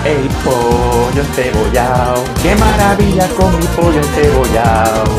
El pollo encebollado, qué maravilla con mi pollo encebollado.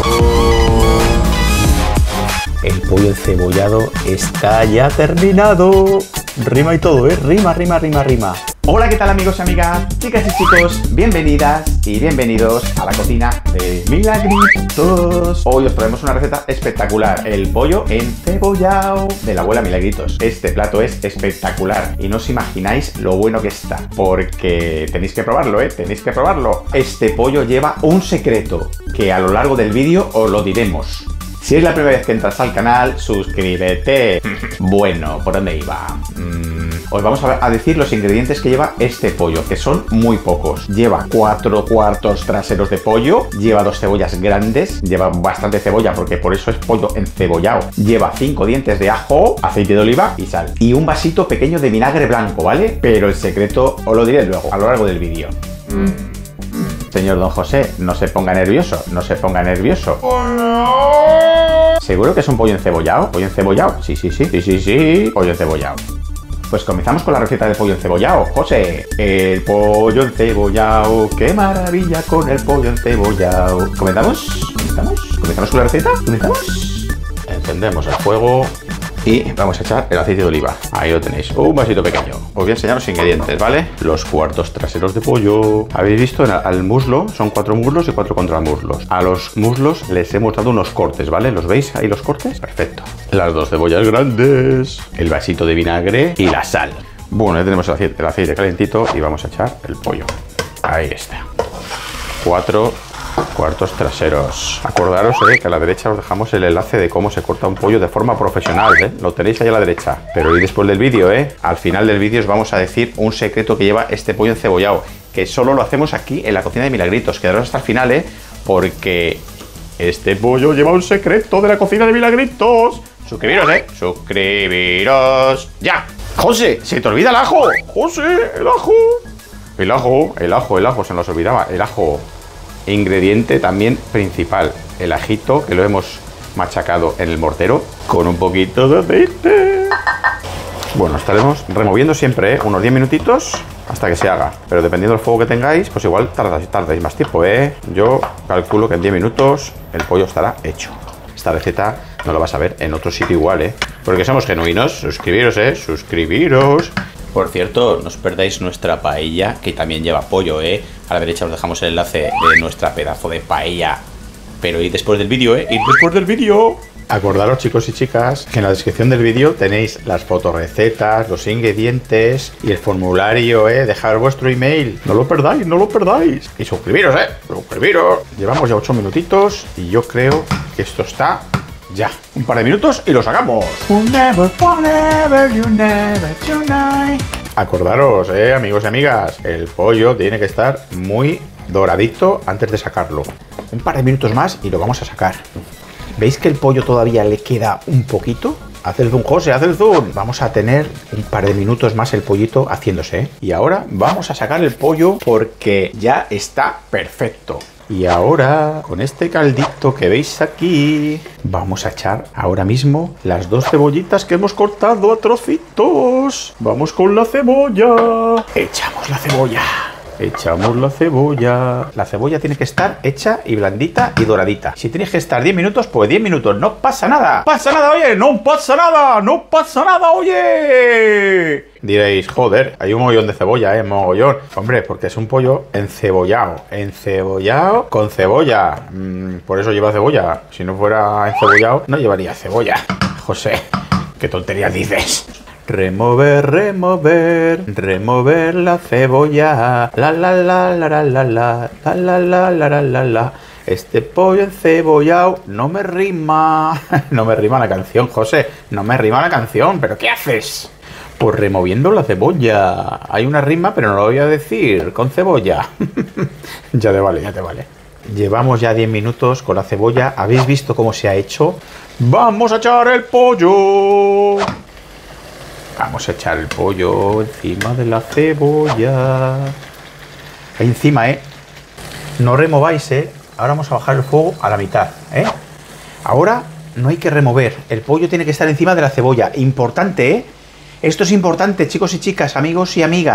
El pollo encebollado está ya terminado. Rima y todo, rima, rima, rima, rima. Hola, ¿qué tal amigos y amigas, chicas y chicos? Bienvenidas y bienvenidos a la cocina de Milagritos. Hoy os traemos una receta espectacular, el pollo encebollado de la abuela Milagritos. Este plato es espectacular y no os imagináis lo bueno que está, porque tenéis que probarlo, tenéis que probarlo. Este pollo lleva un secreto que a lo largo del vídeo os lo diremos. Si es la primera vez que entras al canal, suscríbete. Bueno, ¿por dónde iba? Os vamos a decir los ingredientes que lleva este pollo, que son muy pocos. Lleva 4 cuartos traseros de pollo, lleva 2 cebollas grandes, lleva bastante cebolla porque por eso es pollo encebollado. Lleva 5 dientes de ajo, aceite de oliva y sal. Y un vasito pequeño de vinagre blanco, ¿vale? Pero el secreto os lo diré luego, a lo largo del vídeo. Señor Don José, no se ponga nervioso, no se ponga nervioso. ¿Seguro que es un pollo encebollado? ¿Pollo encebollado? Sí, pollo encebollado. Pues comenzamos con la receta del pollo encebollado. José, el pollo encebollado, qué maravilla con el pollo encebollado. ¿Comenzamos? ¿Comenzamos con la receta? ¿Comenzamos? Encendemos el fuego y vamos a echar el aceite de oliva. Ahí lo tenéis, un vasito pequeño. Os voy a enseñar los ingredientes, ¿vale? Los cuartos traseros de pollo. ¿Habéis visto? Al muslo son 4 muslos y 4 contramuslos. A los muslos les hemos dado unos cortes, ¿vale? ¿Los veis ahí los cortes? Perfecto. Las 2 cebollas grandes, el vasito de vinagre y la sal. Bueno, ya tenemos el aceite calentito y vamos a echar el pollo. Ahí está. 4 cuartos traseros. Acordaros que a la derecha os dejamos el enlace de cómo se corta un pollo de forma profesional, Lo tenéis ahí a la derecha. Pero hoy después del vídeo, al final del vídeo os vamos a decir un secreto que lleva este pollo encebollado, que solo lo hacemos aquí en la cocina de Milagritos. Quedaros hasta el final, porque este pollo lleva un secreto de la cocina de Milagritos. Suscribiros, suscribiros ya. José, se te olvida el ajo. José, el ajo. El ajo, se nos olvidaba, el ajo. Ingrediente también principal, el ajito, que lo hemos machacado en el mortero con un poquito de aceite. Bueno, estaremos removiendo siempre, unos 10 minutitos hasta que se haga. Pero dependiendo del fuego que tengáis, pues igual tardáis más tiempo, Yo calculo que en 10 minutos el pollo estará hecho. Esta receta no la vas a ver en otro sitio igual, porque somos genuinos. Suscribiros, suscribiros. Por cierto, no os perdáis nuestra paella, que también lleva pollo, A la derecha os dejamos el enlace de nuestra pedazo de paella. Pero id después del vídeo, id después del vídeo. Acordaros, chicos y chicas, que en la descripción del vídeo tenéis las fotorrecetas, los ingredientes y el formulario, Dejar vuestro email. No lo perdáis, no lo perdáis. Y suscribiros, suscribiros. Llevamos ya 8 minutitos y yo creo que esto está ya. Un par de minutos y lo sacamos. Acordaros, amigos y amigas, el pollo tiene que estar muy doradito antes de sacarlo. Un par de minutos más y lo vamos a sacar. ¿Veis que el pollo todavía le queda un poquito? Haz el zoom, José, haz el zoom. Vamos a tener un par de minutos más el pollito haciéndose, Y ahora vamos a sacar el pollo porque ya está perfecto. Y ahora, con este caldito que veis aquí, vamos a echar ahora mismo las 2 cebollitas que hemos cortado a trocitos. Vamos con la cebolla. Echamos la cebolla. Echamos la cebolla. La cebolla tiene que estar hecha y blandita y doradita. Si tienes que estar 10 minutos, pues 10 minutos. No pasa nada. ¡Pasa nada, oye! ¡No pasa nada! ¡No pasa nada, oye! Diréis, joder, hay un mogollón de cebolla, mogollón. Hombre, porque es un pollo encebollado. Encebollado con cebolla. Por eso lleva cebolla. Si no fuera encebollado, no llevaría cebolla. José, ¿qué tonterías dices? Remover, remover, remover la cebolla. La la la la la la la la la la la la la. Este pollo encebollado no me rima. No me rima la canción, José. No me rima la canción. ¿Pero qué haces? Pues removiendo la cebolla. Hay una rima, pero no lo voy a decir. Con cebolla. Ya te vale, ya te vale. Llevamos ya 10 minutos con la cebolla. ¿Habéis visto cómo se ha hecho? ¡Vamos a echar el pollo! Vamos a echar el pollo encima de la cebolla. Ahí encima, No remováis, Ahora vamos a bajar el fuego a la mitad, Ahora no hay que remover. El pollo tiene que estar encima de la cebolla. Importante, Esto es importante, chicos y chicas, amigos y amigas.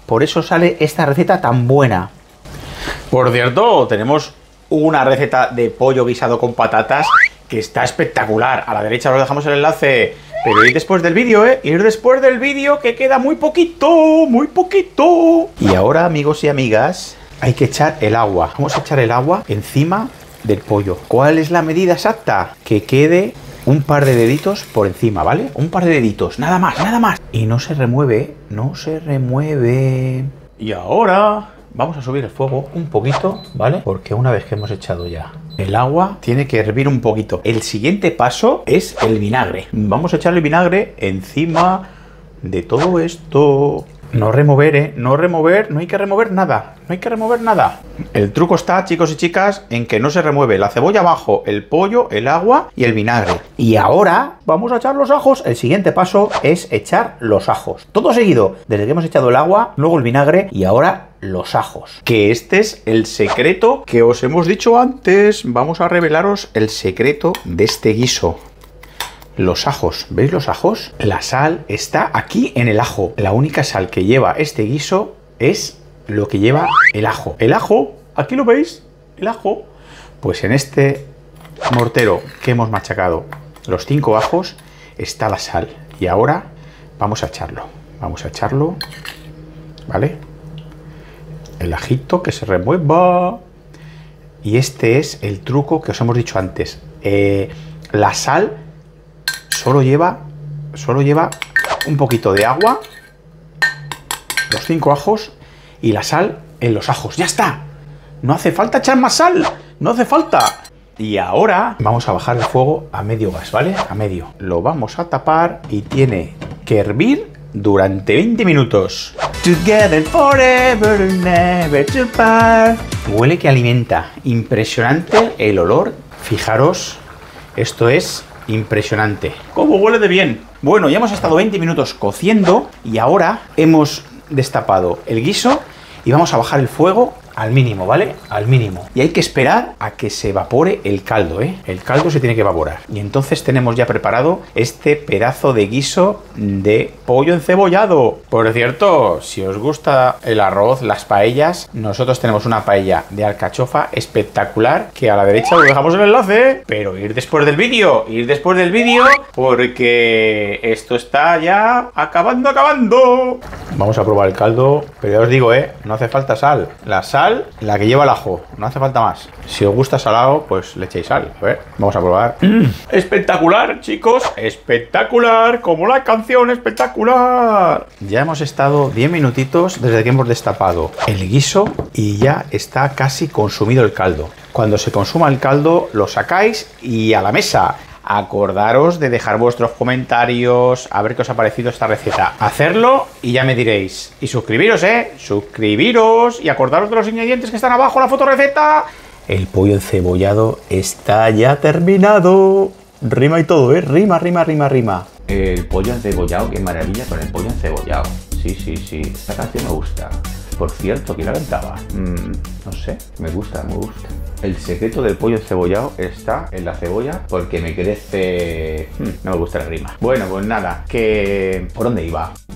Por eso sale esta receta tan buena. Por cierto, tenemos una receta de pollo guisado con patatas que está espectacular. A la derecha os dejamos el enlace. Pero ir después del vídeo, ir después del vídeo, que queda muy poquito, muy poquito. Y ahora, amigos y amigas, hay que echar el agua. Vamos a echar el agua encima del pollo. ¿Cuál es la medida exacta? Que quede un par de deditos por encima, ¿vale? Un par de deditos, nada más, nada más. Y no se remueve, no se remueve. Y ahora vamos a subir el fuego un poquito, ¿vale? Porque una vez que hemos echado ya el agua, tiene que hervir un poquito. El siguiente paso es el vinagre. Vamos a echar el vinagre encima de todo esto. No remover, no remover, no hay que remover nada, no hay que remover nada. El truco está, chicos y chicas, en que no se remueve la cebolla abajo, el pollo, el agua y el vinagre. Y ahora vamos a echar los ajos. El siguiente paso es echar los ajos. Todo seguido, desde que hemos echado el agua, luego el vinagre y ahora los ajos. Que este es el secreto que os hemos dicho antes. Vamos a revelaros el secreto de este guiso. Los ajos, ¿veis los ajos? La sal está aquí en el ajo. La única sal que lleva este guiso es lo que lleva el ajo. El ajo, aquí lo veis, el ajo. Pues en este mortero que hemos machacado los 5 ajos está la sal. Y ahora vamos a echarlo. Vamos a echarlo, ¿vale? El ajito que se remueva. Y este es el truco que os hemos dicho antes. La sal solo lleva un poquito de agua, los 5 ajos y la sal en los ajos. ¡Ya está! No hace falta echar más sal, no hace falta. Y ahora vamos a bajar el fuego a medio gas, ¿vale? A medio. Lo vamos a tapar y tiene que hervir durante 20 minutos. Together forever, never to part. Huele que alimenta. Impresionante el olor. Fijaros, esto es impresionante. ¿Cómo huele de bien? Bueno, ya hemos estado 20 minutos cociendo y ahora hemos destapado el guiso y vamos a bajar el fuego al mínimo, ¿vale? Al mínimo. Y hay que esperar a que se evapore el caldo, ¿eh? El caldo se tiene que evaporar. Y entonces tenemos ya preparado este pedazo de guiso de pollo encebollado. Por cierto, si os gusta el arroz, las paellas, nosotros tenemos una paella de alcachofa espectacular que a la derecha os dejamos el enlace. Pero ir después del vídeo, porque esto está ya acabando. Vamos a probar el caldo, pero ya os digo, no hace falta sal. La sal, la que lleva el ajo, no hace falta más. Si os gusta salado, pues le echéis sal. A ver, vamos a probar. Espectacular, chicos, espectacular, como la canción, espectacular. Ya hemos estado 10 minutitos desde que hemos destapado el guiso y ya está casi consumido el caldo. Cuando se consuma el caldo, lo sacáis y a la mesa. Acordaros de dejar vuestros comentarios, a ver qué os ha parecido esta receta. Hacerlo y ya me diréis. Y suscribiros, suscribiros y acordaros de los ingredientes que están abajo en la fotorreceta. El pollo encebollado está ya terminado. Rima y todo, rima. El pollo encebollado, qué maravilla con el pollo encebollado. Sí, esta canción me gusta. Por cierto, ¿quién la cantaba? No sé, me gusta. El secreto del pollo encebollado está en la cebolla porque me crece... no me gusta la rima. Bueno, pues nada, ¿por dónde iba?